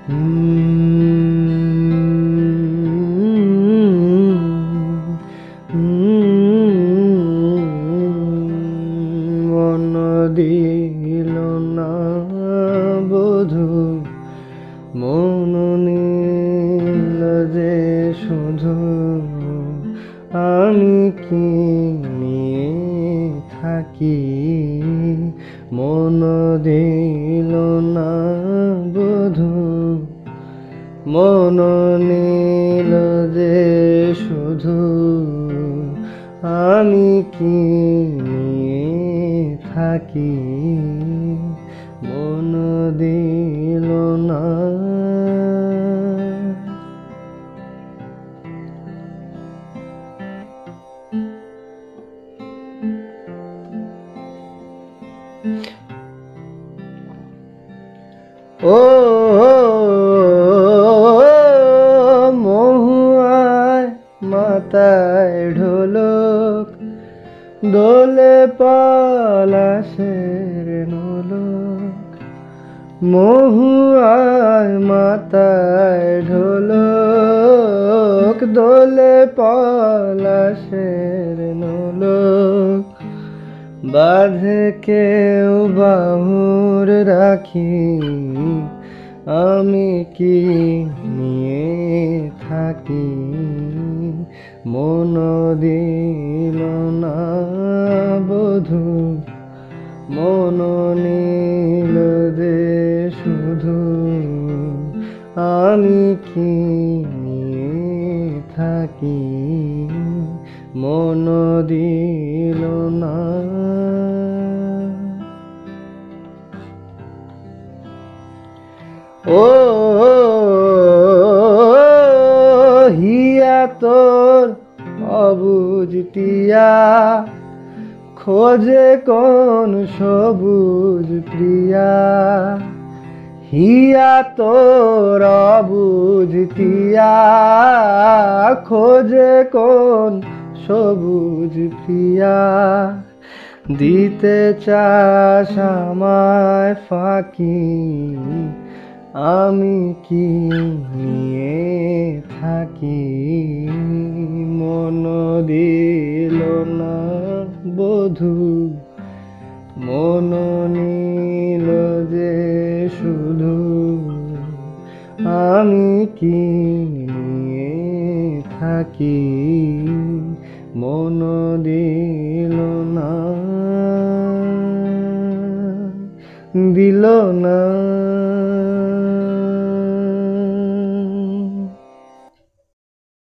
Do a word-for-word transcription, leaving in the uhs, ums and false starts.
মন দিল না বধু, মন নীল যে শুধু, আমি কি নিয়ে থাকি। মন দিল না বধু, মন নীল যে শুধু, আমি কি নিয়ে থাকি। মন দিল না। ও মহুয়ায় মাথায় ঢোলক, দোলে পলাশের নোলক। মহুয়ায় মাথায় ঢোলক, দোলে পলাশের নোলক। বাঁধে কেউ বাহুর রাখি, আমি কি নিয়ে থাকি। মন দিল না বধু, মন নীল যে শুধু, আমি কি নিয়ে থাকি। মন দিল না। ও হিয়া তোর অবুঝ টিয়া, খোঁজে কোন সবুজ প্রিয়া। হিয়া তোর অবুঝ টিয়া, খোঁজে কোন সবুজ প্রিয়া। দিতে চাস আমায় ফাঁকি, আমি কি নিয়ে থাকি। মন দিল না বধু, মন নীল যে শুধু, আমি কি নিয়ে থাকি। মন দিল না, দিল না।